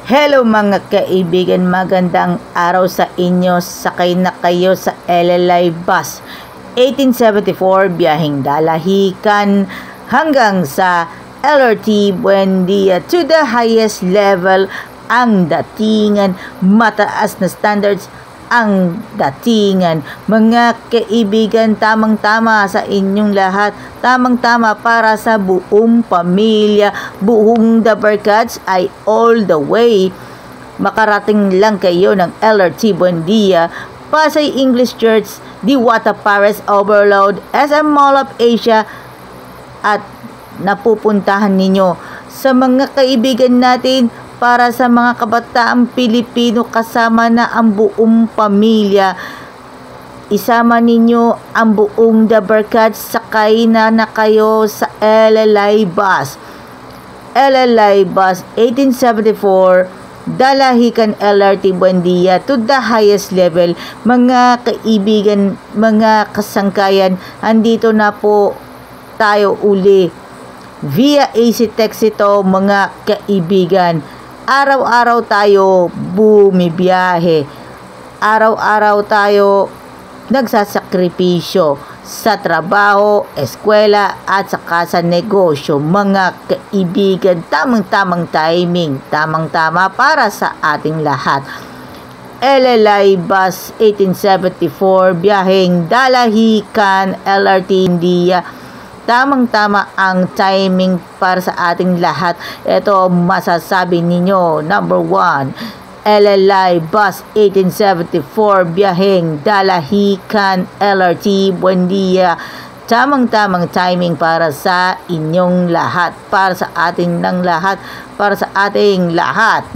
Hello mga kaibigan, magandang araw sa inyo. Sakay na kayo sa LLI Bus 1874 biyaheng Dalahican hanggang sa LRT Buendia to the highest level ang datingan, mataas na standards ang datingan. Mga kaibigan, tamang-tama sa inyong lahat, tamang-tama para sa buong pamilya, buong The Barkads ay all the way. Makarating lang kayo ng LRT Buendia, Pasay English Church, Diwata Paris Overload, SM Mall of Asia at napupuntahan ninyo. Sa mga kaibigan natin, para sa mga kabataang Pilipino, kasama na ang buong pamilya, isama ninyo ang buong The Barkads, sakay na kayo sa LLI Bus. LLI Bus 1874 Dalahican LRT Buendia to the highest level. Mga kaibigan, mga kasangkayan, andito na po tayo uli. Via AC Text ito mga kaibigan. Araw-araw tayo bumibiyahe. Araw-araw tayo nagsasakripisyo sa trabaho, eskwela at saka sa negosyo. Mga kaibigan, tamang-tamang timing, tamang-tama para sa ating lahat. LLI Bus 1874 biyaheng Dalahican LRT India. Tamang-tama ang timing para sa ating lahat. Ito masasabi ninyo. Number 1, LLI Bus 1874 biyaheng Dalahican LRT Buendia. Tamang-tamang timing para sa inyong lahat, para sa ating ng lahat, para sa ating lahat.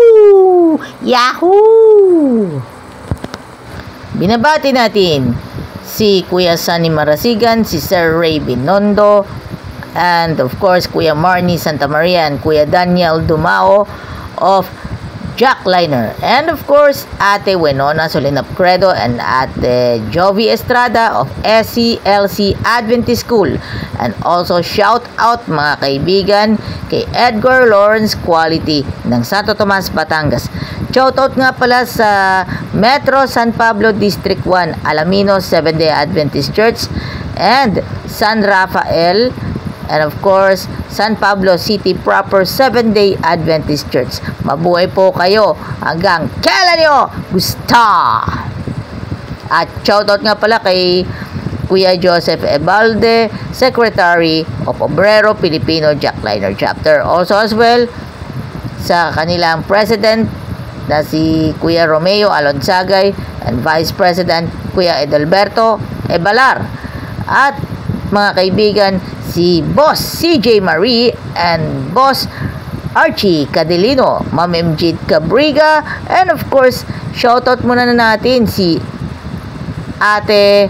Yahoo! Binabati natin si Kuya Sunny Marasigan, si Sir Ray Binondo, and of course Kuya Marnie Santa Maria and Kuya Daniel Dumao of Jackliner, and of course Ate Wenona Solinap Credo and Ate Jovi Estrada of SCLC Adventist School. And also shout out mga kaibigan kay Edgar Lawrence Quality ng Santo Tomas, Batangas. Shoutout nga pala sa Metro San Pablo District 1, Alaminos Seventh-day Adventist Church, and San Rafael, and of course San Pablo City proper Seventh-day Adventist Church. Mabuhay po kayo hanggang kailan nyo gusto. At shoutout nga pala kay Kuya Joseph Ebalde, Secretary of Obrero Filipino Jackliner Chapter. Also as well sa kanilang President na si Kuya Romeo Alonsagay and Vice President Kuya Edelberto Ebalar. At mga kaibigan, si Boss CJ Marie and Boss Archie Cadelino, Ma'am MJ Cabriga, and of course shoutout muna na natin si Ate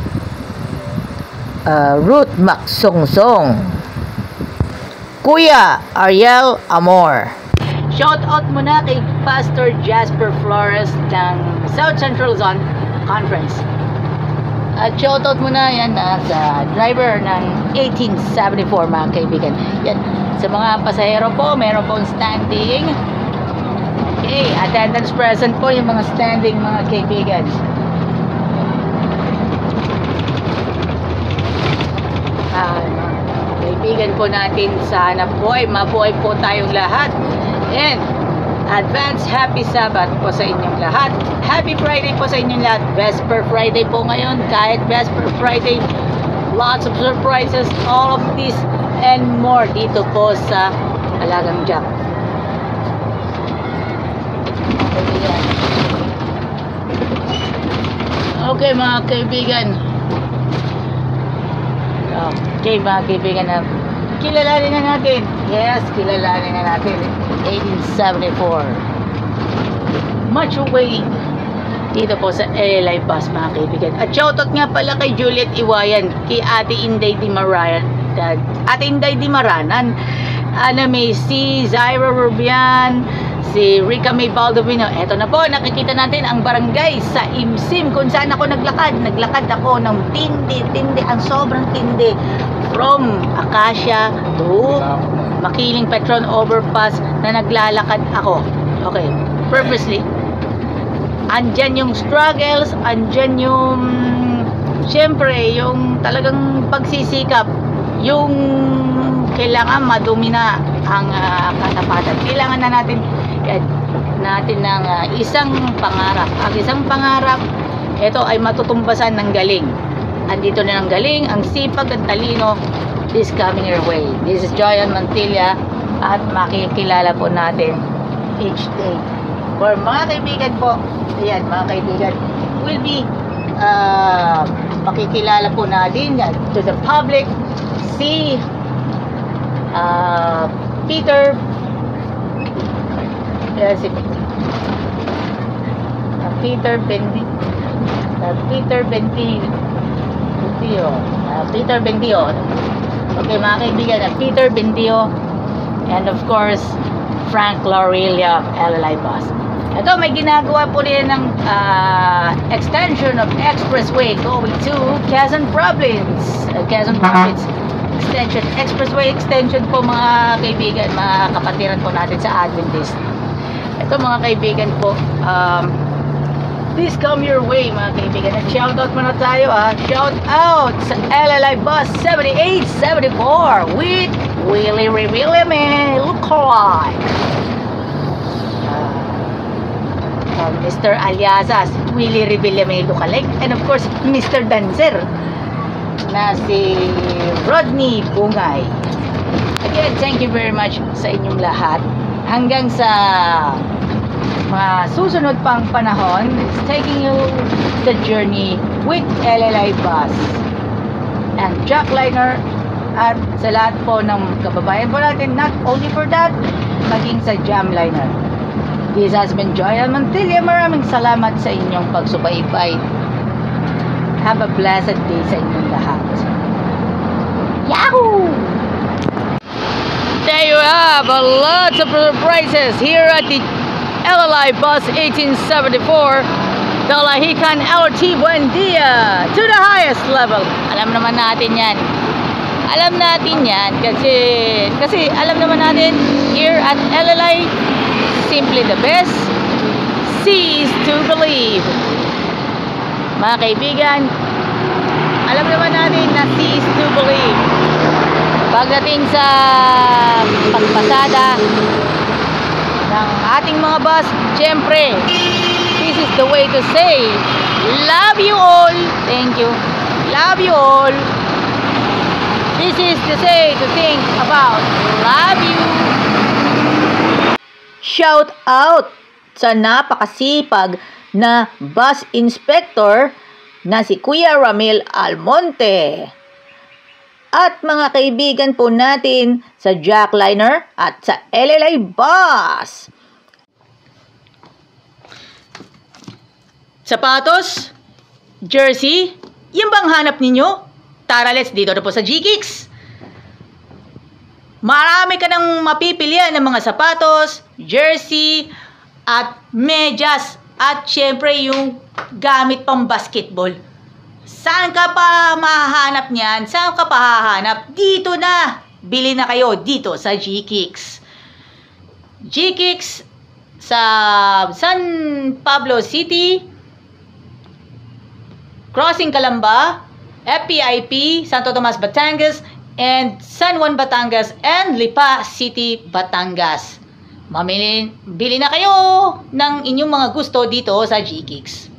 Ruth Macsongsong, Kuya Ariel Amor. Shout out muna kay Pastor Jasper Flores ng South Central Zone Conference. At shout out muna yan sa driver ng 1874 mga kaibigan. Yan, sa mga pasahero po, meron pong standing. Okay, attendance present po yung mga standing mga kaibigan. Kaibigan po natin, sana po ay mabuhay po tayong lahat. And advance happy Sabbath po sa inyong lahat. Happy Friday po sa inyong lahat. Vesper Friday po ngayon. Kahit Vesper Friday, lots of surprises, all of this and more dito po sa Alagang Jack. Okay mga kaibigan. Okay mga kaibigan, kilalanin na natin. Yes, kilalanin na natin. 1874. Much away dito po sa LLI Bus mga kaibigan. At shoutout nga pala kay Juliet Iwayan, kay Ate Inday Dimaranan, may si Zyra Rubian, si Rica May Baldovino. Eto na po, nakikita natin ang barangay sa Imsim kung saan ako naglakad ako ng tindi, ang sobrang tindi, from Acacia to Makiling Petron Overpass na naglalakad ako. Okay, purposely. Andyan yung struggles, andyan yung syempre yung talagang pagsisikap, yung kailangan madumina ang katapatan. Kailangan na natin ng isang pangarap. Ang isang pangarap, ito ay matutumbasan ng galing. Andito na ng galing, ang sipag at talino is coming your way. This is Joyan Mantilla at makikilala po natin each day. For mga kaibigan po, ayan, mga kaibigan, will be makikilala po natin to the public si Peter Bendio. Okay, mga kaibigan, Peter Bendio, and of course Frank Laurelia of LLI Bus. Ito, may ginagawa po rin ng extension of expressway going to Quezon Province. Expressway extension po, mga kaibigan, mga kapatiran po natin sa Adventist. Ito, mga kaibigan po, please come your way, mga kaibigan. At shoutout muna tayo, shout out sa LLI Bus 7874 with Willie Lookalike. Mr. Aliasas, Willie Revillame Lookalike, and of course Mr. Dancer na si Rodney Bungay. Again, thank you very much sa inyong lahat. Hanggang sa mga susunod pang panahon, it's taking you the journey with LLI Bus and Jackliner, at sa lahat po ng kababayan po natin, not only for that, maging sa Jamliner. This has been Joyan Mantilla. Maraming salamat sa inyong pagsubaybay. Have a blessed day sa inyong lahat. Yahoo! There you have a lot of surprises here at the LLI Bus 1874 Dalahican LRT Buendia to the highest level. Alam naman natin yan. Kasi alam naman natin here at LLI, simply the best. See is to believe. Mga kaibigan, alam naman natin na see is to believe. Pagdating sa pagpasada ng ating mga bus, syempre, this is the way to say, love you all. Thank you. Love you all. This is the say to think about. Love you. Shout out sa napakasipag na bus inspector na si Kuya Ramil Almonte. At mga kaibigan po natin sa Jackliner at sa LLI Bus. Sapatos, jersey, yung bang hanap ninyo? Tara, let's dito na po sa G-Kicks. Marami ka nang mapipilian ng mga sapatos, jersey, at medyas, at syempre yung gamit pang basketball. Saan ka pa mahahanap niyan? Saan ka pa hahanap? Dito na! Bili na kayo dito sa G-Kicks. G-Kicks sa San Pablo City, Crossing Calamba, FPIP, Santo Tomas, Batangas, and San Juan, Batangas, and Lipa City, Batangas. Bili na kayo ng inyong mga gusto dito sa G-Kicks.